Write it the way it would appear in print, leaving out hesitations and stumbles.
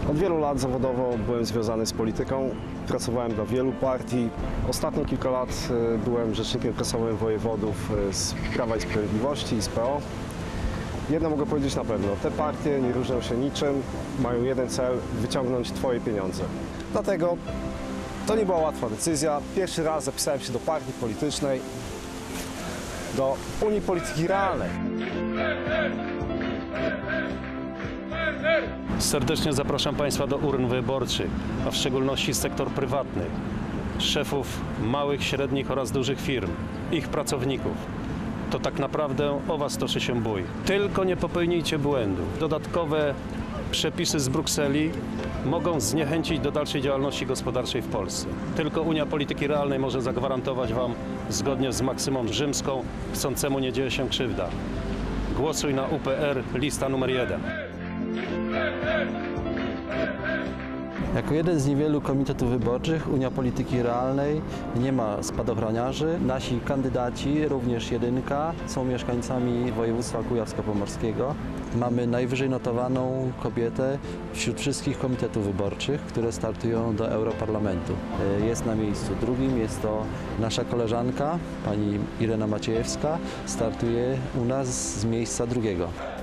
Od wielu lat zawodowo byłem związany z polityką, pracowałem dla wielu partii. Ostatnie kilka lat byłem rzecznikiem prasowym wojewodów z Prawa i Sprawiedliwości i z PO. Jedno mogę powiedzieć na pewno, te partie nie różnią się niczym, mają jeden cel – wyciągnąć Twoje pieniądze. Dlatego to nie była łatwa decyzja. Pierwszy raz zapisałem się do partii politycznej, do Unii Polityki Realnej. Serdecznie zapraszam Państwa do urn wyborczych, a w szczególności sektor prywatny, szefów małych, średnich oraz dużych firm, ich pracowników. To tak naprawdę o Was toczy się bój. Tylko nie popełnijcie błędu. Dodatkowe przepisy z Brukseli mogą zniechęcić do dalszej działalności gospodarczej w Polsce. Tylko Unia Polityki Realnej może zagwarantować Wam, zgodnie z maksymą rzymską, chcącemu nie dzieje się krzywda. Głosuj na UPR, lista numer 1. Jako jeden z niewielu komitetów wyborczych Unia Polityki Realnej nie ma spadochroniarzy. Nasi kandydaci, również jedynka, są mieszkańcami województwa kujawsko-pomorskiego. Mamy najwyżej notowaną kobietę wśród wszystkich komitetów wyborczych, które startują do Europarlamentu. Jest na miejscu drugim, jest to nasza koleżanka, pani Irena Maciejewska, startuje u nas z miejsca drugiego.